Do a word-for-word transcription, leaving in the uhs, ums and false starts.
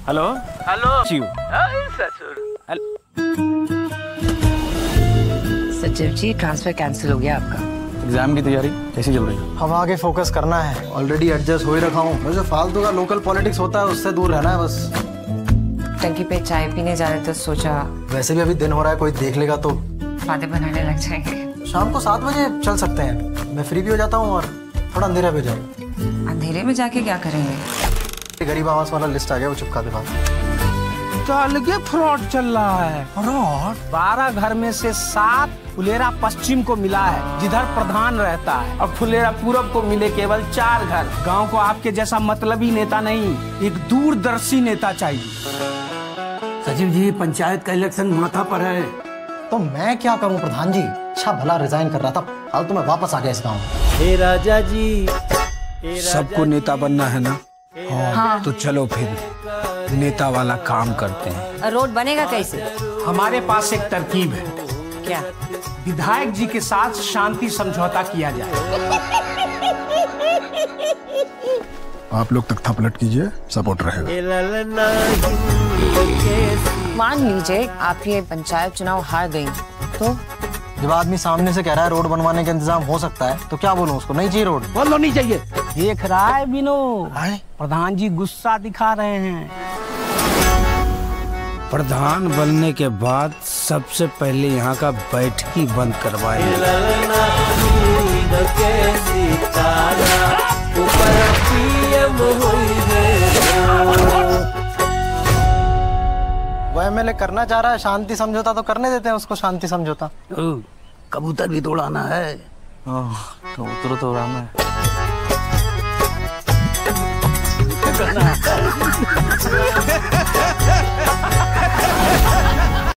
Hello hello Shiv. ससुर। सचिव जी, transfer cancel हो गया आपका। एग्जाम की तैयारी कैसी चल रही है? हम आगे फोकस करना है, ऑलरेडी एडजस्ट हो ही रखा हूँ। वैसे फालतू का लोकल पॉलिटिक्स होता है उससे दूर रहना है बस। टंकी पे चाय पीने जा रहे तो सोचा वैसे भी अभी दिन हो रहा है, कोई देख लेगा तो बातें बनाने लग जाएंगे। शाम को सात बजे चल सकते हैं, मैं फ्री भी हो जाता हूँ और थोड़ा अंधेरा भी हो जाएगा। अंधेरे में जाके क्या करेंगे? गरीब आवास वाला लिस्ट आ गया, वो चिपका दे बात। अलगे फ्रॉड चल रहा है। फ्रॉड? बारह घर में से सात फुलेरा पश्चिम को मिला है, जिधर प्रधान रहता है, और फुलेरा पूरब को मिले केवल चार घर। गांव को आपके जैसा मतलबी नेता नहीं, एक दूरदर्शी नेता चाहिए। सचिव जी, पंचायत का इलेक्शन माथा पर है। तो मैं क्या करूं प्रधान जी? अच्छा भला रिजाइन कर रहा था, फालतू में वापस आ गया इस गाँव में। हे राजा जी, सबको नेता बनना है ना? हाँ। तो चलो फिर नेता वाला काम करते हैं। रोड बनेगा कैसे? हमारे पास एक तरकीब है। क्या? विधायक जी के साथ शांति समझौता किया जाए। आप लोग तख्ता पलट कीजिए, सपोर्ट रहेगा। मान लीजिए आप ये पंचायत चुनाव हार गई तो? जब आदमी सामने से कह रहा है रोड बनवाने का इंतजाम हो सकता है तो क्या बोलूं उसको? नहीं चाहिए रोड? बोलो नहीं चाहिए। देख रहा है बिनो, प्रधान जी गुस्सा दिखा रहे हैं। प्रधान बनने के बाद सबसे पहले यहाँ का बैठकी बंद करवाएंगे। वो एमएलए करना चाह रहा है शांति समझौता, तो करने देते हैं उसको शांति समझौता। कबूतर भी दौड़ाना है। कबूतर तो उड़ाना है।